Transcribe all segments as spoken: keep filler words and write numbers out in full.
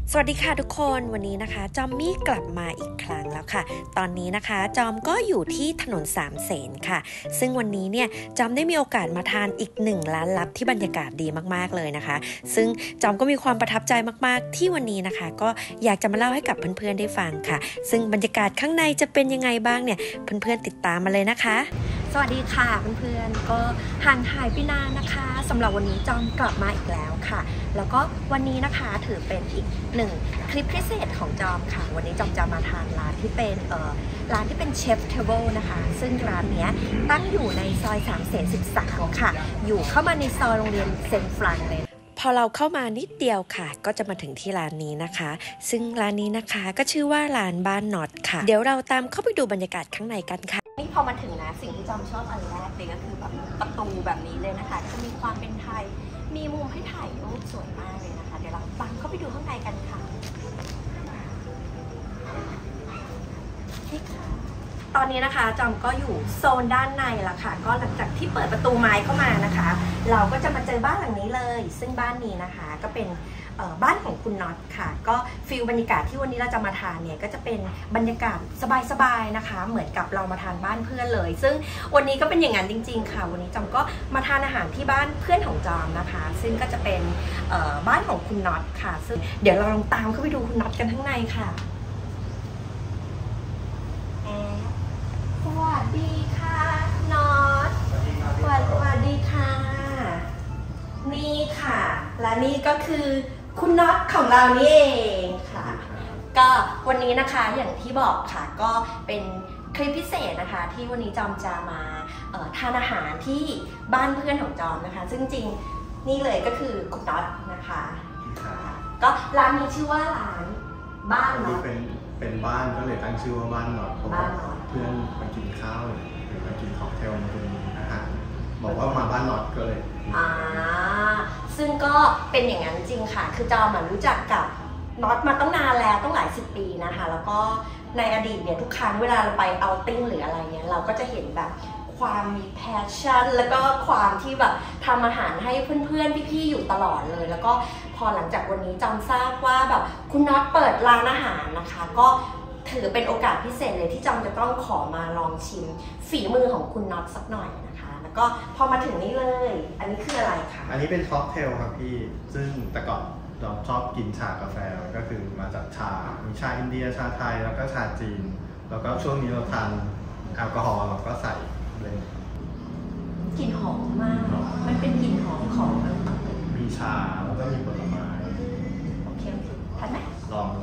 สวัสดีค่ะทุกคนวันนี้นะคะจอมมี่กลับมาอีกครั้งแล้วค่ะตอนนี้นะคะจอมก็อยู่ที่ถนนสามเสนค่ะซึ่งวันนี้เนี่ยจอมได้มีโอกาสมาทานอีกหนึ่งร้านลับที่บรรยากาศดีมากๆเลยนะคะซึ่งจอมก็มีความประทับใจมากๆที่วันนี้นะคะก็อยากจะมาเล่าให้กับเพื่อนๆได้ฟังค่ะซึ่งบรรยากาศข้างในจะเป็นยังไงบ้างเนี่ยเพื่อนๆติดตามมาเลยนะคะสวัสดีค่ะเพื่อนๆก็ห่างหายไปนานนะคะสำหรับวันนี้จอมกลับมาอีกแล้วค่ะแล้วก็วันนี้นะคะถือเป็นอีกหนึ่งคลิปพิเศษของจอมค่ะวันนี้จอมจะมาทานร้านที่เป็นเอ่อร้านที่เป็นเชฟเทเบิลนะคะซึ่งร้านนี้ตั้งอยู่ในซอยสามเสนสิบสามค่ะอยู่เข้ามาในซอยโรงเรียนเซนต์ฟรานเลยพอเราเข้ามานิดเดียวค่ะก็จะมาถึงที่ร้านนี้นะคะซึ่งร้านนี้นะคะก็ชื่อว่าร้านบ้านน็อตค่ะเดี๋ยวเราตามเข้าไปดูบรรยากาศข้างในกันค่ะนี่พอมาถึงนะสิ่งที่จอมชอบอันแรกเลยก็คือแบบประตูแบบนี้เลยนะคะจะมีความเป็นไทยมีมุมให้ถ่ายรูปสวยมากเลยนะคะเดี๋ยวเราตามเข้าไปดูข้างในกันค่ะตอนนี้นะคะจอมก็อยู่โซนด้านในละค่ะก็หลังจากที่เปิดประตูไม้เข้ามานะคะเราก็จะมาเจอบ้านหลังนี้เลยซึ่งบ้านนี้นะคะก็เป็นบ้านของคุณน็อตค่ะก็ฟิลบรรยากาศที่วันนี้เราจะมาทานเนี่ยก็จะเป็นบรรยากาศสบายๆนะคะเหมือนกับเรามาทานบ้านเพื่อนเลยซึ่งวันนี้ก็เป็นอย่างนั้นจริงๆค่ะวันนี้จอมก็มาทานอาหารที่บ้านเพื่อนของจอมนะคะซึ่งก็จะเป็นบ้านของคุณน็อตค่ะซึ่งเดี๋ยวเราลองตามเข้าไปดูคุณน็อตกันข้างในค่ะสวัสดีค่ะน็อตสวัสดีค่ะนี่ค่ะและนี่ก็คือคุณน็อตของเรานี่เองค่ะก็วันนี้นะคะอย่างที่บอกค่ะก็เป็นคลิปพิเศษนะคะที่วันนี้จอมจะมาทานอาหารที่บ้านเพื่อนของจอมนะคะซึ่งจริงนี่เลยก็คือคุณน็อตนะคะก็ร้านนี้ชื่อว่าร้านบ้านน็อตเป็นเป็นบ้านก็เลยตั้งชื่อว่าบ้านน็อตเพราะว่าเพื่อนมากินข้าวหรือมากินค็อกเทลมากินอาหารบอกว่ามาบ้านน็อตก็เลยอ่าซึ่งก็เป็นอย่างนั้นจริงค่ะคือจอมรู้จักกับน็อตมาตั้งนานแล้วต้องหลายสิบปีนะคะแล้วก็ในอดีตเนี่ยทุกครั้งเวลาเราไปเอาติ้งหรืออะไรเนี่ยเราก็จะเห็นแบบความมีแพชชั่นแล้วก็ความที่แบบทำอาหารให้เพื่อนๆพี่ๆอยู่ตลอดเลยแล้วก็พอหลังจากวันนี้จอมทราบว่าแบบคุณน็อตเปิดร้านอาหารนะคะก็ถือเป็นโอกาสพิเศษเลยที่จอมจะต้องขอมาลองชิมฝีมือของคุณน็อตสักหน่อยนะคะแล้วก็พอมาถึงนี่เลยอันนี้คืออะไรคะอันนี้เป็นค็อกเทลครับพี่ซึ่งแต่ก่อนเราชอบกินชากาแฟก็คือมาจากชามีชาอินเดียชาไทยแล้วก็ชาจีนแล้วก็ช่วงนี้เราทานแอลกอฮอล์เราก็ใส่เลยกลิ่นหอมมากมันเป็นกลิ่นหอมของมีชาแล้วก็มีผลไม้โอเคโอเคทันไหมลอง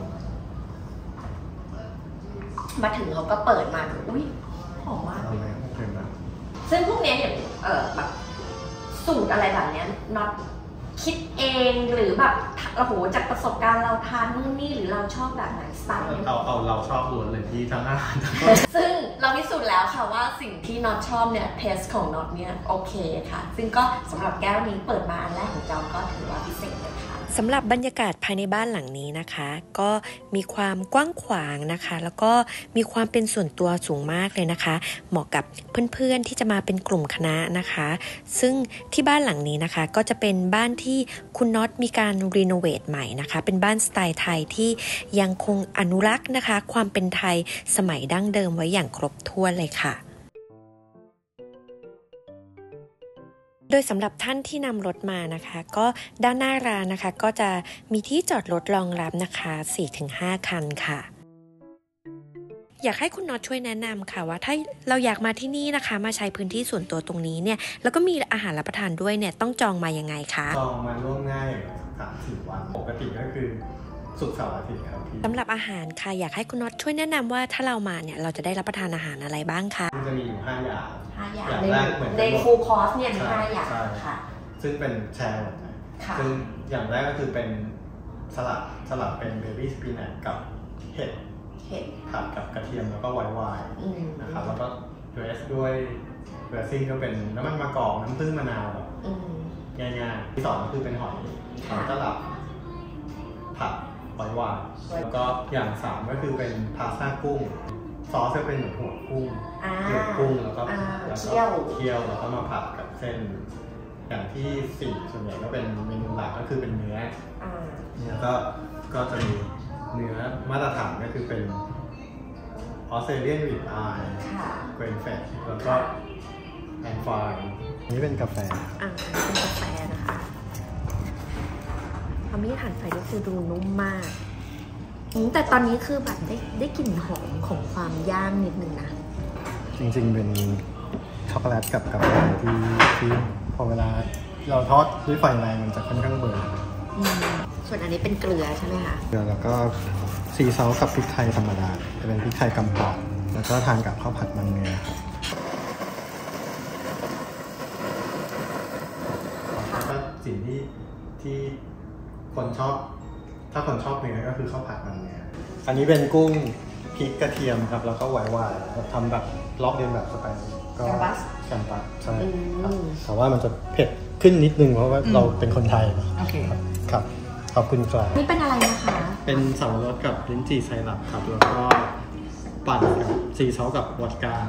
มาถึงเขาก็เปิดมาอุ้ยหอมมากเลยโอเคนะซึ่งพวกนี้อย่างเออแบบสูตรอะไรแบบนี้น็อตคิดเองหรือแบบโอ้โหจากประสบการณ์เราทานนู่นนี่หรือเราชอบแบบไหนสไตล์เอาเอาเราชอบล้วนเลยที่ทั้งอาหารซึ่งเราพิสูจน์แล้วค่ะว่าสิ่งที่น็อตชอบเนี่ยเทสของน็อตเนี่ยโอเคค่ะซึ่งก็สำหรับแก้วนี้เปิดมาอันแรกของจอมก็ถือว่าพิเศษเลยค่ะสำหรับบรรยากาศภายในบ้านหลังนี้นะคะก็มีความกว้างขวางนะคะแล้วก็มีความเป็นส่วนตัวสูงมากเลยนะคะเหมาะกับเพื่อนๆที่จะมาเป็นกลุ่มคณะนะคะซึ่งที่บ้านหลังนี้นะคะก็จะเป็นบ้านที่คุณน็อตมีการรีโนเวทใหม่นะคะเป็นบ้านสไตล์ไทยที่ยังคงอนุรักษ์นะคะความเป็นไทยสมัยดั้งเดิมไว้อย่างครบถ้วนเลยค่ะโดยสำหรับท่านที่นำรถมานะคะก็ด้านหน้าร้านนะคะก็จะมีที่จอดรถรองรับนะคะ สี่ถึงห้า คันค่ะอยากให้คุณน็อตช่วยแนะนำค่ะว่าถ้าเราอยากมาที่นี่นะคะมาใช้พื้นที่ส่วนตัวตรงนี้เนี่ยแล้วก็มีอาหารรับประทานด้วยเนี่ยต้องจองมายังไงคะจองมาล่วงง่ายสามสิบวันปกติก็คือศุกร์เสาร์อาทิตย์ครับพี่สำหรับอาหารค่ะอยากให้คุณน็อตช่วยแนะนำว่าถ้าเรามาเนี่ยเราจะได้รับประทานอาหารอะไรบ้างคะมันจะมีอยู่ห้าอย่างห้าอย่างในฟูลคอร์สเนี่ยมีห้าอย่างค่ะซึ่งเป็นแชร์หมดเลยซึ่งอย่างแรกก็คือเป็นสลัดสลัดเป็นเบบี้สปินัชกับเห็ดผัดกับกระเทียมแล้วก็ไวน์ไวน์นะครับแล้วก็เดรสด้วยเดรสซิ่งก็เป็นน้ำมันมะกอกน้ำผึ้งมะนาวแบบง่ายๆที่สองก็คือเป็นหอยหอยตลับผัดไวน์ไวน์แล้วก็อย่างสามก็คือเป็นพาสต้ากุ้งซอสจะเป็นเหมือนหัวกุ้งหัวกุ้งแล้วก็แล้วก็เคี่ยวแล้วก็มาผัดกับเส้นอย่างที่สี่ส่วนใหญ่ก็เป็นเมนูหลักก็คือเป็นเนื้อเนื้อก็ก็จะมีเนื้อมาตรฐานก็คือเป็นออสเตรเลียนริบอายเกรนเฟดแล้วก็แอนฟรายนี่เป็นกาแฟอ่าเป็นกาแฟนะคะพอมีถ่านไฟก็คือดูนุ่มมากแต่ตอนนี้คือแบบได้ได้กลิ่นหอมของความย่างนิดนึงนะจริงๆเป็นช็อกโกแลตกับกาแฟที่ที่พอเวลาเราทอดด้วยไฟแรงมันจะค่อนข้างเบิร์นส่วนอันนี้เป็นเกลือใช่ไหมคะเกลือแล้วก็ซีซอสกับพริกไทยธรรมดาจะเป็นพริกไทยกำปองแล้วก็ทานกับข้าวผัดมันเนื้อครับแล้วก็สิ่งที่ที่คนชอบถ้าคนชอบเนื้อก็คือข้าวผัดมันเนื้ออันนี้เป็นกุ้งพริกกระเทียมครับแล้วก็ไวน์ไวน์ทำแบบล็อกเรียนแบบสไปซ์ก็แกมปัสแกมปัสใช่ครับแต่ว่ามันจะเผ็ดขึ้นนิดนึงเพราะว่าเราเป็นคนไทยโอเคครับขอบคุณครับนี่เป็นอะไรนะคะเป็นสับปะรดกับลิ้นจี่ไซรัปครับแล้วก็ปั่นกับซีซอสกับวอดก้า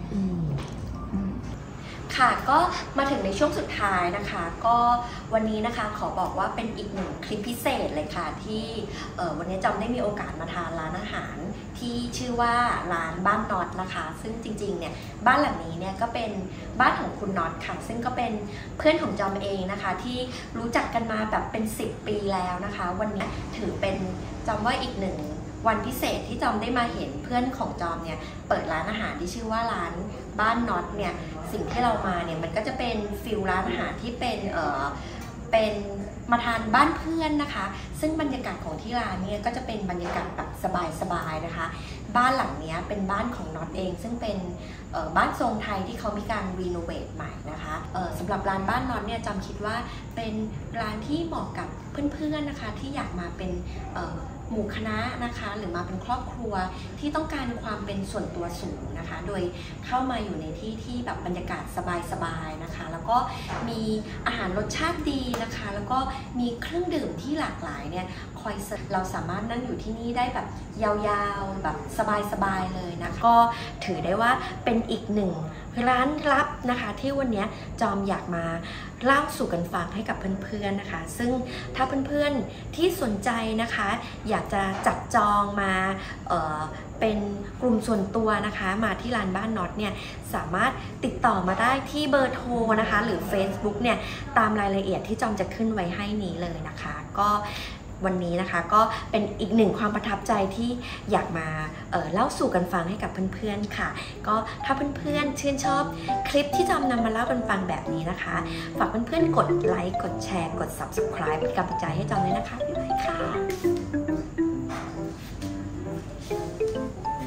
ค่ะก็มาถึงในช่วงสุดท้ายนะคะก็วันนี้นะคะขอบอกว่าเป็นอีกหนึ่งคลิปพิเศษเลยค่ะที่วันนี้จอมได้มีโอกาสมาทานร้านอาหารที่ชื่อว่าร้านบ้านน็อตนะคะซึ่งจริงๆเนี่ยบ้านหลังนี้เนี่ยก็เป็นบ้านของคุณน็อตค่ะซึ่งก็เป็นเพื่อนของจอมเองนะคะที่รู้จักกันมาแบบเป็นสิบปีแล้วนะคะวันนี้ถือเป็นจอมว่าอีกหนึ่งวันพิเศษที่จอมได้มาเห็นเพื่อนของจอมเนี่ยเปิดร้านอาหารที่ชื่อว่าร้านบ้านน็อตเนี่ยสิ่งที่เรามาเนี่ยมันก็จะเป็นฟิลร้านอาหารที่เป็นเอ่อเป็นมาทานบ้านเพื่อนนะคะซึ่งบรรยากาศของที่ร้านเนี่ยก็จะเป็นบรรยากาศแบบสบายๆนะคะบ้านหลังนี้เป็นบ้านของน็อตเองซึ่งเป็นบ้านทรงไทยที่เขามีการรีโนเวทใหม่นะคะสำหรับร้านบ้านน็อตเนี่ยจำคิดว่าเป็นร้านที่เหมาะกับเพื่อนๆนะคะที่อยากมาเป็นหมู่คณะนะคะหรือมาเป็นครอบครัวที่ต้องการความเป็นส่วนตัวสูงนะคะโดยเข้ามาอยู่ในที่ที่แบบบรรยากาศสบายๆนะคะแล้วก็มีอาหารรสชาติดีนะคะแล้วก็มีเครื่องดื่มที่หลากหลายเนี่ยคอยเราสามารถนั่งอยู่ที่นี่ได้แบบยาวๆแบบสบายๆเลยนะคะก็ถือได้ว่าเป็นอีกหนึ่งร้านลับนะคะที่วันนี้จอมอยากมาเล่าสู่กันฟังให้กับเพื่อนๆนะคะซึ่งถ้าเพื่อนๆที่สนใจนะคะอยากจะจับจองมาเอ่อเป็นกลุ่มส่วนตัวนะคะมาที่ร้านบ้านน็อตเนี่ยสามารถติดต่อมาได้ที่เบอร์โทรนะคะหรือ Facebook เนี่ยตามรายละเอียดที่จอมจะขึ้นไว้ให้นี้เลยนะคะก็วันนี้นะคะก็เป็นอีกหนึ่งความประทับใจที่อยากมาเอ่อเล่าสู่กันฟังให้กับเพื่อนๆค่ะก็ถ้าเพื่อนๆชื่นชอบคลิปที่จอมนำมาเล่ากันฟังแบบนี้นะคะฝากเพื่อนๆกดไลค์กดแชร์กด ซับสไครบ์ เป็นกำลังใจให้จอมด้วยนะคะบ๊ายบายค่ะ